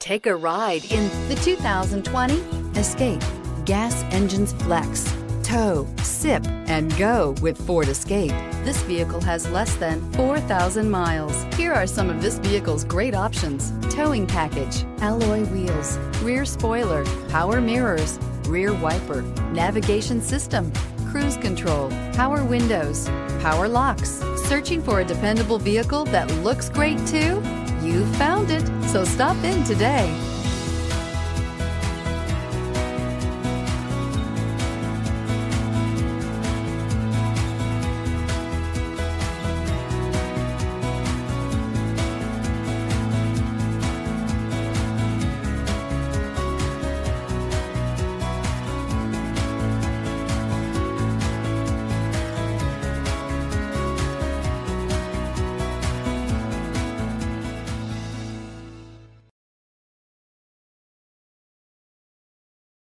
Take a ride in the 2020 Escape. Gas engines flex, tow, sip, and go with Ford Escape. This vehicle has less than 4,000 miles. Here are some of this vehicle's great options: towing package, alloy wheels, rear spoiler, power mirrors, rear wiper, navigation system, cruise control, power windows, power locks. Searching for a dependable vehicle that looks great too? You found it, so stop in today.